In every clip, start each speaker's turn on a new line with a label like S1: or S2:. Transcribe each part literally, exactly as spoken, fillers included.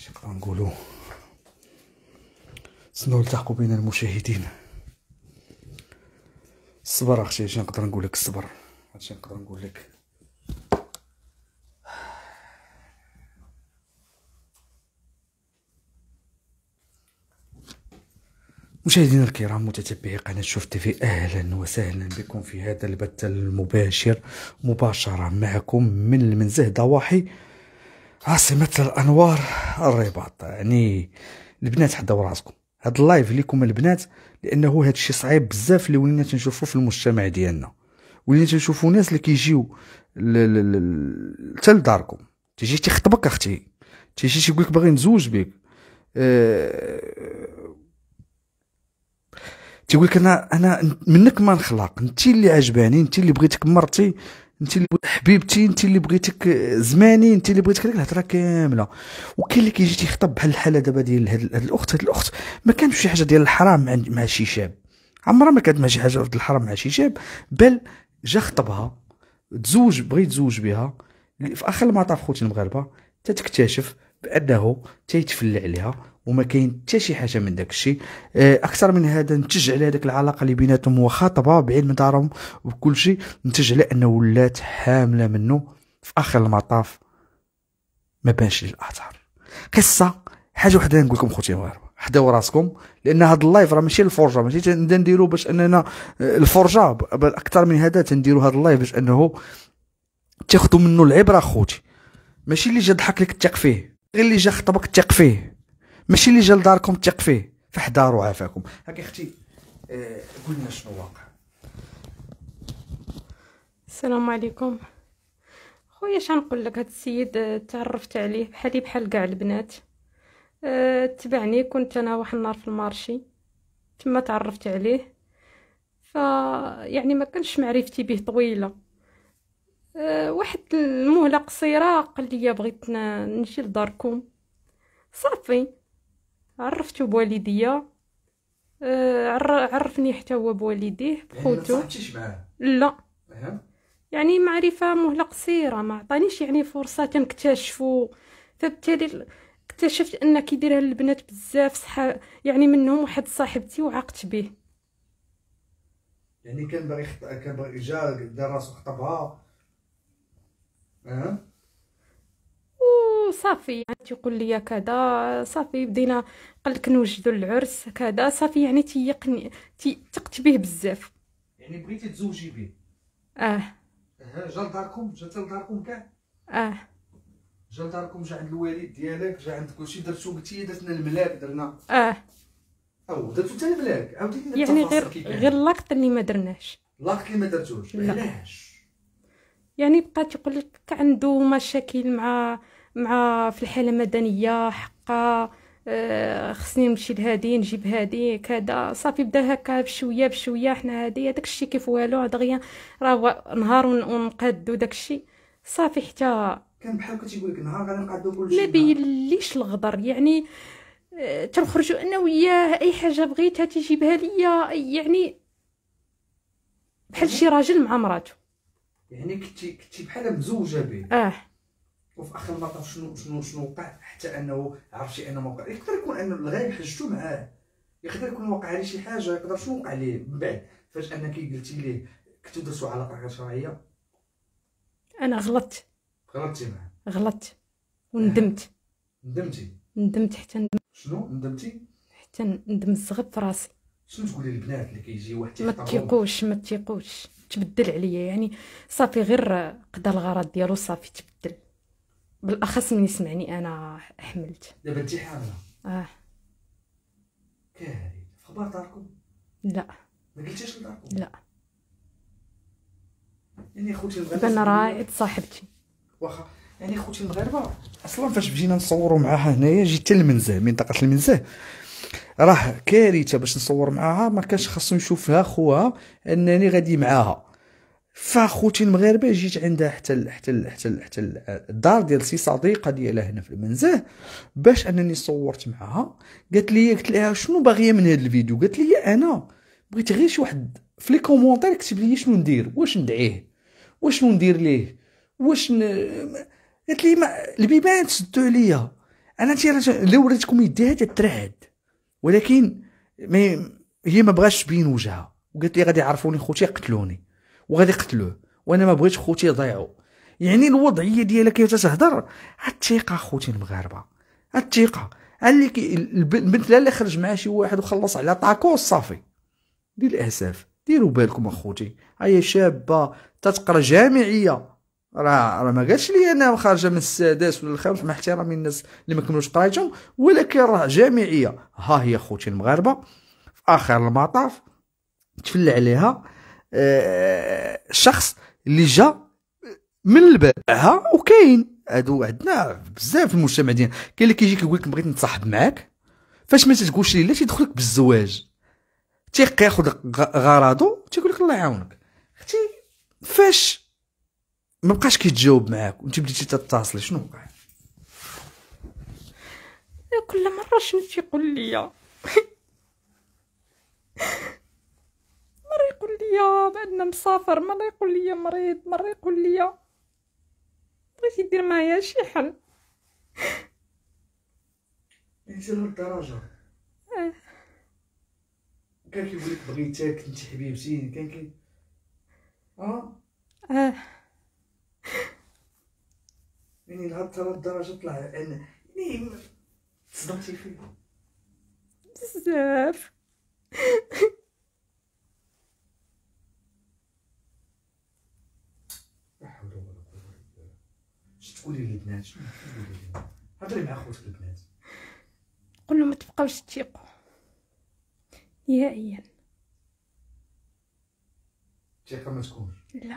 S1: اش نقدر نقولوا؟ سنو نلتحقوا بين المشاهدين. الصبر اختي، اش نقدر نقول لك؟ الصبر، هادشي نقدر نقول لك. مشاهدينا الكرام، متتبعي قناه شوف تيفي، اهلا وسهلا بكم في هذا البث المباشر مباشره معكم من المنزه ضواحي عاصمه الانوار الرباط. يعني البنات حداو راسكم، هاد اللايف ليكم البنات، لانه هاد الشيء صعيب بزاف اللي ولينا تنشوفوه في المجتمع ديالنا. ولينا تنشوفوا ناس اللي كيجيو حتى لداركم، تيجي تيخطبك اختي، تيجي تيقول لك باغي نزوج بك، أه تيقول لك انا انا منك ما نخلق، انت اللي عجباني، انت اللي بغيتك مرتي، انت اللي حبيبتي، انت اللي بغيتك زماني، انت اللي بغيتك، هذيك الهضره كامله. وكاين اللي كيجي تيخطب بحال الحاله دابا ديال هاد الاخت. هاد الاخت ما كانش شي حاجه ديال الحرام مع, مع شي شاب، عمرها ما كانت مع شي حاجه ديال الحرام مع شي شاب، بل جا خطبها، تزوج، بغى يتزوج بها. في اخر المطاف خوتي المغاربه تتكتشف بانه تيتفلى عليها وما كاين حتى شي حاجه من داك الشيء. اكثر من هذا، نتج على هذيك العلاقه اللي بيناتهم وخاطبه بعلم دارهم وكل شيء، نتج على انه ولات حامله منه. في اخر المطاف ما بانش للاثار. قصه حاجه وحده نقول لكم خوتي المغاربه، حداو راسكم، لان هذا اللايف راه ماشي الفرجه، ماشي تنديروا باش اننا الفرجه، بل اكثر من هذا تنديروا هذا اللايف باش انه تاخذوا منه العبره خوتي. ماشي اللي جا ضحك لك تثق فيه، غير اللي جا خطبك تثق فيه، ماشي اللي جا لداركم تثق فيه. فاحذروا عافاكم. هاك اختي، آه قولنا شنو واقع.
S2: السلام عليكم خويا. شنقول لك، هاد السيد تعرفت عليه بحالي بحال كاع البنات. أه تبعني، كنت انا واحد النهار في المارشي تما تعرفت عليه. ف يعني ما كانش معرفتي به طويله. أه واحد المهله قصيره قال لي بغيت نجي لداركم. صافي عرفتو بوالديا، أه عرفني حتى هو بوالديه بخوتو.
S1: يعني ما تصاحبتيش معاه؟
S2: لا،
S1: أه.
S2: يعني معرفه مهله قصيره، ما عطانيش يعني فرصه تنكتشفوا. فبالتالي اكتشفت ان كيديرها البنات بزاف صحاب، يعني منهم واحد صاحبتي وعقت به.
S1: يعني كان باغي خط... كان باغي جا دار راسو خطبها. اه
S2: وصافي يعني تيقول لي كذا، صافي بدينا، قال لك نوجدوا العرس كذا، صافي يعني تيقني تيثقت به بزاف.
S1: يعني بغيتي تزوجي به؟
S2: اه
S1: اه. جا لداركم؟ جا لداركم كاع؟
S2: اه
S1: جا لداركم، جا عند الوالد ديالك، جا عند كلشي، درتو قلتي درتنا الملاك درنا.
S2: اه
S1: او درتو حتى الملاك عاوديني
S2: يعني غير غير لاكط اللي ما درناش.
S1: لاكط اللي ما درتوش؟ علاش؟
S2: يعني بقى تيقول لك عنده مشاكل مع مع في الحاله المدنيه، حقا آه خصني نمشي لهادي نجيب هادي كذا. صافي بدا هكا بشويه بشويه، حنا هادي داك الشيء كيف والو دغيا راه نهار ونقادو داك الشيء. صافي حتى
S1: كان بحال كنت تيقول لك نهار غادي نقادو كلشي،
S2: ما بينليش الغدر. يعني آه تنخرجوا انا وياه، اي حاجه بغيتها تيجيبها ليا، يعني بحال شي راجل مع مراته.
S1: يعني كنتي كنتي بحال مزوجه به.
S2: اه
S1: وفي اخر المطاف شنو شنو شنو وقع حتى انه عرفتي انه موقع؟ يقدر يكون انه الغايب حجتو معاه، يقدر يكون وقع عليه شي حاجه، يقدر شنو وقع ليه من بعد فاش انك قلتي ليه كنتو درتو علاقه غير شرعيه؟
S2: انا غلطت
S1: غلطتي معاه؟
S2: غلطت وندمت.
S1: ندمتي؟
S2: ندمت حتى ندمت.
S1: شنو ندمتي؟
S2: حتى ندم الزغب في راسي.
S1: شنو تقولي للبنات اللي كيجي واحد
S2: ما تيقوش ما تيقوش تبدل عليا. يعني صافي غير قدا الغرض ديالو، صافي تبدل، بالاخص من يسمعني انا حملت.
S1: دابا انت حامله؟
S2: اه
S1: كارثه. في اخبار داركم؟
S2: لا
S1: ما قلتيش لداركم؟
S2: لا.
S1: يعني خوتي المغاربه
S2: انا راعد صاحبتي.
S1: واخا يعني خوتي المغاربه اصلا فاش بجينا نصوروا معاها هنايا، جيت حتى المنزه، منطقه المنزه، راه كارثه باش نصور معاها. ما كانش خاصو يشوفها خوها انني غادي معاها. فاخوتي المغاربه جيت عندها حتى ال حتى ال حتى ال حتى الدار ديال سي صديقه ديالها هنا في المنزه باش انني صورت معاها. قالت لي قلت لها شنو باغيه من هذا الفيديو؟ قالت لي انا بغيت غير شي واحد في لي كومونتير يكتب لي شنو ندير، واش ندعيه، واش ندير ليه، واش ن... قالت لي ما البيبان تسدوا عليا، انا تي الا وريتكم يديها تترعد، ولكن ما هي ما بغاش تبين وجهها، وقالت لي غادي يعرفوني خوتي يقتلوني وغادي يقتلوه، وانا ما بغيتش خوتي يضيعوا. يعني الوضعيه ديالها كيف تتهضر، الثقه خوتي المغاربه، الثقه اللي كي البنت لا اللي خرج مع شي واحد وخلص على طاكوس صافي. للاسف ديروا بالكم اخوتي، هي شابه تتقرا جامعيه، راه راه ما قالش لي انا خارجه من السادس ولا الخامس، مع احترامي الناس اللي ما كملوش قرايتهم، ولكن راه جامعيه. ها هي خوتي المغاربه في اخر المطاف تفلى عليها آه الشخص اللي جا من الباب ها. وكاين هادو عندنا بزاف في المجتمع ديالنا، كاين اللي كيجي كيقول لك بغيت نتصاحب معاك، فاش ما تتقولش ليه لا تيدخلك بالزواج، تيق ياخذ غرضو تيقول لك الله يعاونك. اختي فاش ما بقاش كيتجاوب معاك وانت بديتي تتصلي شنو وقع؟
S2: كل مره شنو تيقول لي مره يقول لي بان مسافر، مره يقول لي مريض، مره يقول لي بغيتي دير معايا شي حل.
S1: انت لهالدرجه
S2: اه
S1: كان كيقول لك بغيتك انت حبيبتي، كان كي اه
S2: اه
S1: يعني لهالدرجه طلع انا يعني تصدمتي فيه
S2: بزاف.
S1: لا حول ولا قوه الا بالله. اش تقولي للبنات؟ شنو تقولي للبنات؟ هضري مع خوتك البنات،
S2: قول لهم ما تبقاوش تثيقوا نهائيا.
S1: الثقه ما تكونش.
S2: لا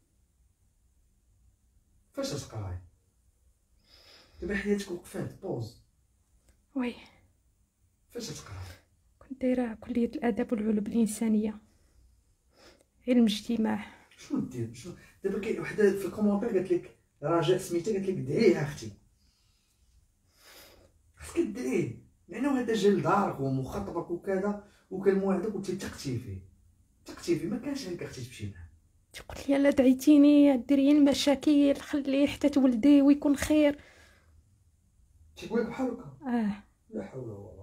S1: فاش تقراي دابا حياتك وقفات بوز،
S2: وي
S1: فاش تقراي؟
S2: كنت دايره كليه الادب والعلوم الانسانيه، علم اجتماع.
S1: شنو دير؟ شنو دابا كاين وحده في الكومونتير قالت لك رجاء سميتها، قالت لك دعيها اختي، خاصك دعيه لانه هذا جا لدارك ومخطبك وكذا وكان موعدك وانت ثقتي فيه، ثقتي فيه ما كانش هكا اختي تمشي معاه.
S2: تقول لي لا دعيتيني ديري المشاكل، خليه حتى تولدي ويكون خير.
S1: تيقول لك بحال هكا؟
S2: اه
S1: لا حول ولا قوه.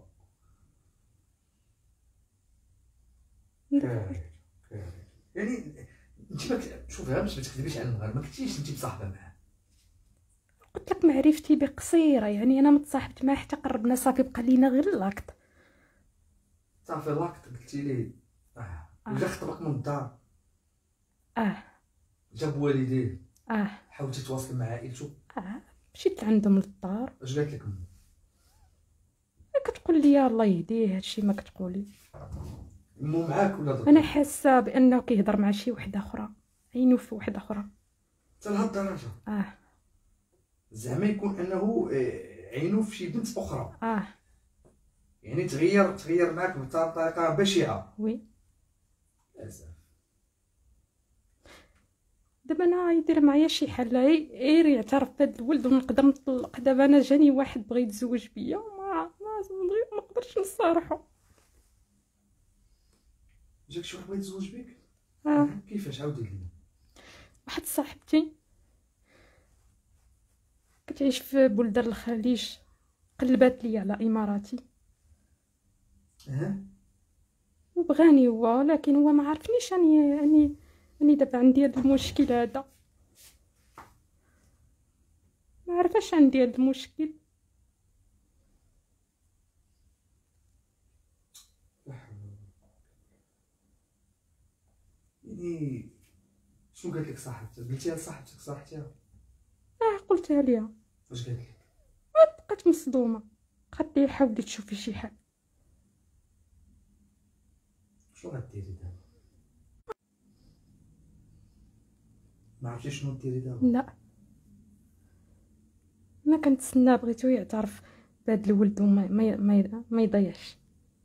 S2: ندفع.
S1: يعني انت ما شوفيها باش ما تكذبيش على المغرب، ما كنتيش انت مصاحبه معاه؟
S2: قلت لك معرفتي بقصيره، يعني انا متصاحبت معاه حتى قربنا صافي، بقى لينا غير اللاكط
S1: صافي لاكط قلتي لي. اه وجا خطبك من الدار؟
S2: اه
S1: جاب والديه؟
S2: اه
S1: حاولتي تواصل مع عائلته؟
S2: اه مشيت عندهم للدار.
S1: اش قالت لك امو؟
S2: كتقول لي الله يهديه هادشي ما كتقولي.
S1: امو معاك ولا ضد؟
S2: انا حاسه بانه كيهضر مع شي وحده اخرى، عينو في وحده اخرى.
S1: حتى لهالدرجه؟
S2: اه
S1: زعما يكون انه آه، عينو في شي بنت اخرى؟
S2: اه
S1: يعني تغير تغير معاك بطريقه بشعه؟
S2: وي.
S1: للاسف.
S2: دابا انا يدير معايا شي حل، غير يعترف بهاد الولد ونقدر نطلق. دابا انا جاني واحد بغى يتزوج بيا وما ما نبغي- ما نقدرش نصارحو.
S1: جاك شي واحد بغا يتزوج بك؟
S2: اه
S1: كيفاش؟ عاودي لي.
S2: واحد صاحبتي كتعيش في بلدان الخليج، قلبات لي على اماراتي
S1: اه
S2: وبغاني هو، لكن هو ما عرفنيش اني اني اني دابا عندي هاد المشكل هذا، ما عرفاش عندي هاد المشكل.
S1: لا حول ولا قوة. يعني شنو قالت لك صاحبتك؟ قلتيها لصاحبتك صاحبتيها؟
S2: اه قلتها ليها،
S1: واش قالت لك؟
S2: بقات مصدومه، قالت لي حاولي تشوفي شي حل.
S1: شنو غديري دابا؟ ما عرفتيش شنو ديري دابا؟
S2: لا انا كنتسنى، بغيتو يعترف بهاد الولد وما ما ما, ما يضيعش.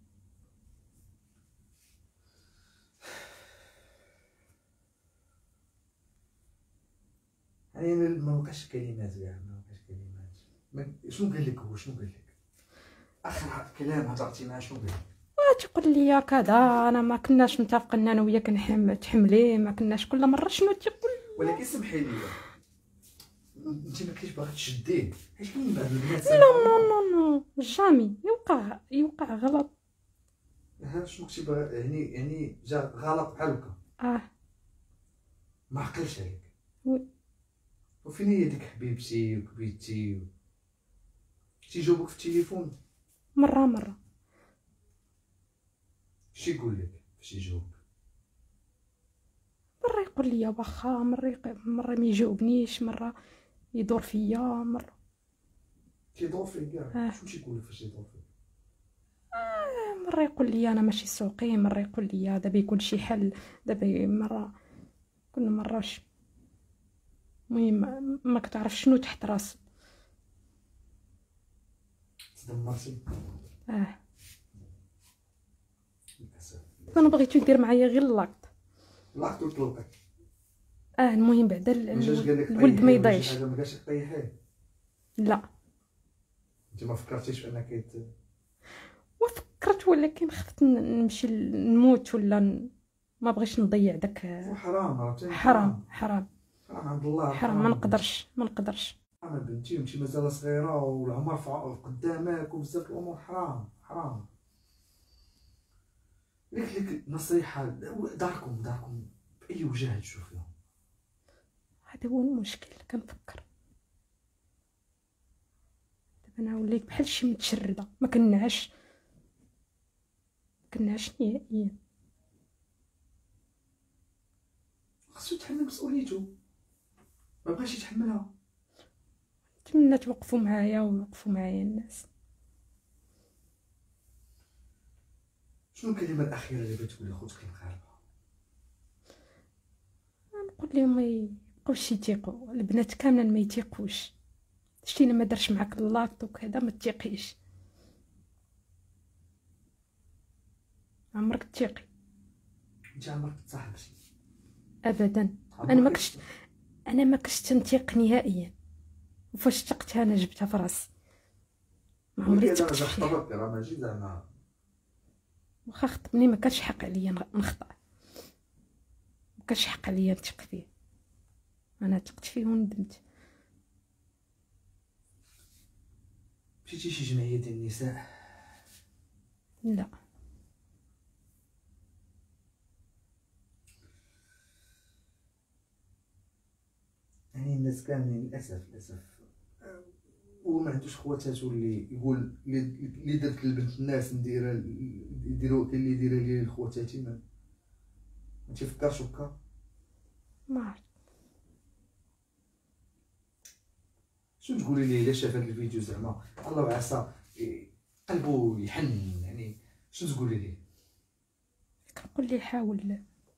S1: يعني ما بقاش كلمات كاع، ما بقاش كلمات. ما- شنو قال لك هو؟ شنو قال لك؟ اخر كلام هضرتي معاه شنو قال لك؟
S2: تيقول لي كذا، انا ما كناش متفقين انا وياك نحم تحملي، ما كناش. كل مره شنو تيقول؟
S1: ولكن سمحي لي، انت ما كاينش باغي تشديه، حيت كاين بعض البنات
S2: لا نو نو نو جامي يوقع يوقع غلط.
S1: ها شنو كنتي باغي يعني يعني جا غلط بحال هكا
S2: اه
S1: ما عقلش عليك.
S2: وي
S1: وفين هي ديك حبيبتي وكبيتي تيجاوبك في التليفون؟
S2: مره مره.
S1: شي يقول لك فاش يجاوب؟
S2: مره يقول لي واخا، مره يق... مره ما يجاوبنيش، مره يدور فيا مره.
S1: تيدور فيك كاع؟
S2: آه.
S1: شنو تيقول لك فاش يدور فيك؟
S2: آه مره يقول لي انا ماشي سوقي، مره يقول لي دابا يكون شي حل، دابا مره كل مره وش المهم ما كتعرف شنو تحت راسك.
S1: تدمرتي
S2: اه
S1: للاسف.
S2: انا بغيتو يدير معايا غير اللاكط.
S1: لاقتو طلقك؟
S2: اه المهم بعدا ال-
S1: ما جاش قال لك
S2: الولد ما
S1: طيحيه ولا شي
S2: يضيعش.
S1: حاجه؟ ما قالش لك طيحيه؟
S2: لا
S1: انت ما فكرتيش بانك كيت
S2: وفكرت، ولكن خفت ن- نمشي ل- نموت ولا ن... ما بغيش نضيع داك.
S1: حرام عرفتي؟
S2: حرام حرام
S1: حرام عند الله.
S2: حرام، ما نقدرش ما نقدرش.
S1: حرام بنتي، وانت مازال صغيره والعمر في قدامك وبزاف الامور. حرام حرام. قلت لك نصيحه، داركم داركم باي وجه تشوفيهم.
S2: هذا هو المشكل، كنفكر دابا انا وليت بحال شي متشرده، ما كنعش ما كنعش نهائيا.
S1: خصو يتحمل مسؤوليته، ما بغاش يتحملها.
S2: نتمنى توقفوا معايا ويوقفوا معايا الناس.
S1: شنو الكلمه الاخيره اللي بغيت تقولي لخوتك المغاربه؟
S2: نقول لهم ما يبقاوش يتيقوا، البنات كاملا ما يتيقوش. شتي الا ما دارش معاك اللاكط وكذا ما تيقيش، عمرك تيقي
S1: انت عمرك تصاحبتي؟
S2: ابدا. انا ما كنتش انا ما كنتش تنتيق نهائيا، وفاش تقتها انا جبتها في راسي، ما عمري
S1: انا
S2: تقت
S1: جا
S2: فيها.
S1: خطبك راه ماشي زعما
S2: واخا خطبني ما كانش حق عليا نخطا، ما كانش حق عليا نثق فيه. انا ثقت فيه وندمت.
S1: مشيتي شي جمعيه ديال النساء؟
S2: لا
S1: يعني الناس كاملين للاسف للاسف وما عندوش خواتاتو اللي يقول اللي درت لبنت الناس نديرها يديروا كاين اللي يديرها لي لخواتاتي. ما ما تيفكرش هكا.
S2: ما عرفت.
S1: شنو تقولي ليه الا شاف هذا الفيديو؟ زعما الله وعسى قلبو يحن، يعني شنو تقولي ليه؟
S2: كنقول ليه حاول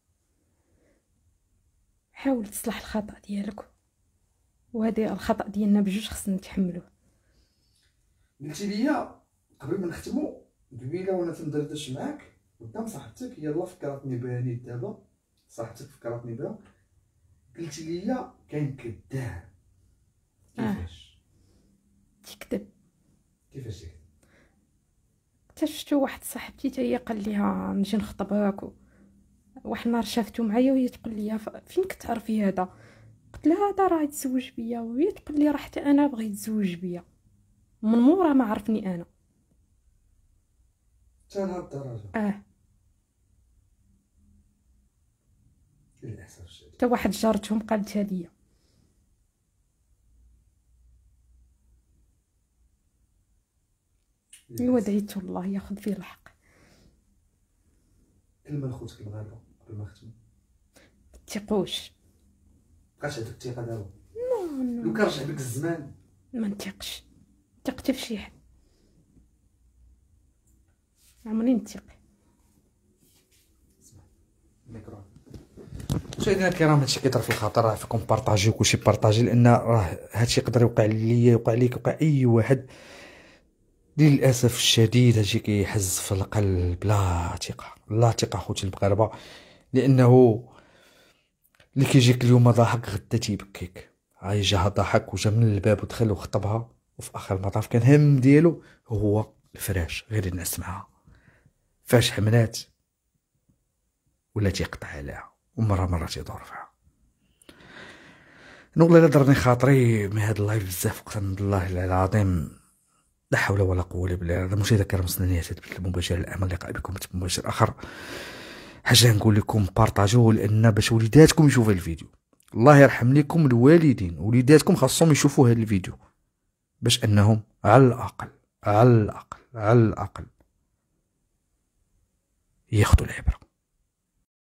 S2: حاول تصلح الخطا ديالك، وهذا الخطا ديالنا بجوج خصنا نتحملوه.
S1: قلتي لي قبل ما نختموا قبيله وانا تندردش معاك قدام صاحبتك، يلا فكرتني بها نيت دابا، صاحبتك فكرتني بها، قلتي لي كاين كذاب. كيفاش
S2: تكذب؟
S1: كيفاش تكذب؟
S2: اكتشفتو واحد صاحبتي تا هي قال ليها نجي نخطبك، و... واحد النهار شافتو معايا وهي تقول لي فين كتعرفي هذا؟ قلت لها هذا راه يتزوج بيا، وهي تقول لي راه حتى انا بغيت يتزوج بيا من مورا ما عرفني انا.
S1: حتى لهاد الدرجه؟
S2: اه
S1: للاسف الشديد.
S2: حتى واحد جارتهم قالتها ليا. ايوا دعيت الله ياخذ فيه الحق.
S1: كلمه لخوتك المغاربه قبل ما نختموا.
S2: متيقوش.
S1: بقاش عندك الثقه دابا؟
S2: نو نو
S1: لو كان رجع بك الزمان
S2: ما نتيقش. نتيق في شي حد، عمري نتيق.
S1: الميكرو. مشاهدينا الكرام، هادشي كيطرا في الخاطر، راه فيكم بارطاجيو كلشي بارطاجي، لان راه هادشي يقدر يوقع ليا يوقع ليك يوقع اي واحد. للاسف الشديد هادشي كيحز في القلب. لا ثقه لا ثقه خوتي المغاربه، لانه اللي كيجيك اليوم ضاحك غدا تيبكيك. هاي جاها ضحك وجا من الباب ودخل وخطبها، وفي اخر المطاف كان هم ديالو هو الفراش، غير الناس معاها فاش حملات ولا تيقطع عليها ومره مره تيدور فيها. والله الا ضرني خاطري من هذا اللايف بزاف، اقسم بالله العظيم لا حول ولا قوه الا بالله. هذا مشاهدة الكرام مستنيات البث المباشر الامل اللقاء بكم في مباشر اخر. حاجه نقول لكم بارطاجوه، لان باش وليداتكم يشوفوا الفيديو. الله يرحم لكم الوالدين، وليداتكم خاصهم يشوفوا هذا الفيديو باش انهم على الاقل على الاقل على الاقل ياخذوا العبره.